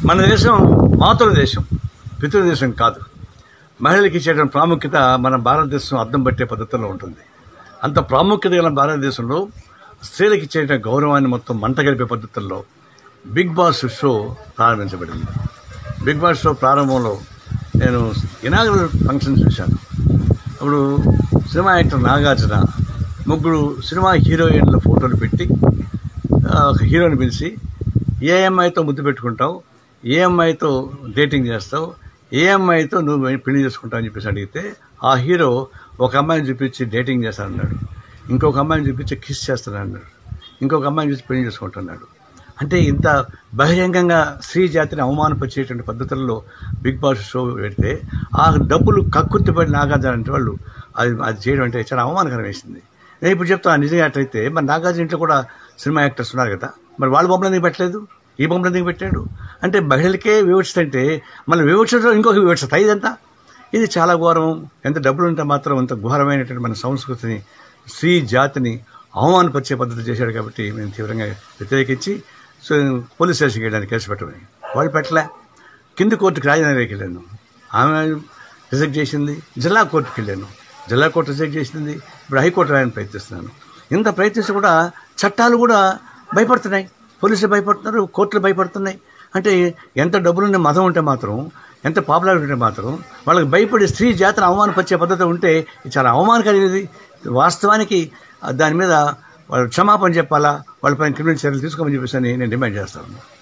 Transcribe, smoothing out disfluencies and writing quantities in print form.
మన దేశం మాతృదేశం, పితృదేశం కాదు. మహిళలకు ఇచ్చేటువంటి ప్రాముఖ్యత మన భారతదేశం అద్దం పట్టే పద్ధతుల్లో ఉంటుంది. అంత ప్రాముఖ్యత గల భారతదేశంలో స్త్రీలకు ఇచ్చేట గౌరవాన్ని మొత్తం మంటగలిపే పద్ధతుల్లో బిగ్ బాస్ షో ప్రారంభించబడింది. బిగ్ బాస్ షో ప్రారంభంలో నేను ఇనాగరల్ ఫంక్షన్ చూశాను. అప్పుడు సినిమా యాక్టర్ నాగార్జున ముగ్గురు సినిమా హీరోయిన్ల ఫోటోలు పెట్టి ఒక హీరోని పిలిచి ఏ అమ్మాయితో ముద్దు పెట్టుకుంటావు, ఏ అమ్మాయితో డేటింగ్ చేస్తావు, ఏ అమ్మాయితో నువ్వు పెళ్లి చేసుకుంటావు అని చెప్పేసి అడిగితే ఆ హీరో ఒక అమ్మాయిని చూపించి డేటింగ్ చేస్తానన్నాడు, ఇంకొక అమ్మాయిని చూపించి కిస్ చేస్తానన్నాడు, ఇంకొక అమ్మాయిని చూసి పెళ్లి చేసుకుంటున్నాడు. అంటే ఇంత బహిరంగంగా స్త్రీ జాతిని అవమానపరిచేటువంటి పద్ధతుల్లో బిగ్ బాస్ షో పెడితే ఆ డబ్బులు కక్కుర్తిపడి నాగార్జున అంటే వాళ్ళు అది చేయడం అంటే చాలా అవమానకరం వేసింది. నేను ఇప్పుడు చెప్తాను, నిజంగా అట్లయితే మరి నాగార్జున ఇంట్లో కూడా సినిమా యాక్టర్స్ ఉన్నారు కదా, మరి వాళ్ళ బొమ్మలు ఎందుకు పెట్టలేదు, ఈ బొమ్మలు ఎందుకు పెట్టాడు? అంటే మహిళలకే వివక్షత అంటే మళ్ళీ వివక్షతో ఇంకొక వివక్షత, ఇదంతా ఇది చాలా ఘోరం. ఎంత డబ్బులు ఉంటే మాత్రం అంత ఘోరమైనటువంటి మన సంస్కృతిని, స్త్రీ జాతిని అవమానపరిచే పద్ధతి చేశాడు. కాబట్టి మేము తీవ్రంగా వ్యతిరేకించి పోలీస్ స్టేషన్కి వెళ్ళడానికి కేసు పెట్టమని వాళ్ళు పెట్టలే. కింది కోర్టుకి రాజధానికి వెళ్ళాను, ఆమె రిజెక్ట్ చేసింది. జిల్లా కోర్టుకి వెళ్ళాను, జిల్లా కోర్టు రిజెక్ట్ చేసింది. ఇప్పుడు హైకోర్టు రాయని ప్రయత్నిస్తున్నాను. ఇంత ప్రయత్నిస్తే కూడా చట్టాలు కూడా భయపడుతున్నాయి, పోలీసులు భయపడుతున్నారు, కోర్టులు భయపడుతున్నాయి. అంటే ఎంత డబ్బులుండే మతం ఉంటే మాత్రం, ఎంత పాపులారిటీ ఉంటే మాత్రం వాళ్ళకి భయపడి స్త్రీ జాతిని అవమానపరిచే పద్ధతి ఉంటే చాలా అవమానకరమైనది. వాస్తవానికి దాని మీద వాళ్ళు క్షమాపణ చెప్పాలా, వాళ్ళపైన క్రిమినల్ చర్యలు తీసుకోమని చెప్పేసి నేను డిమాండ్ చేస్తాను.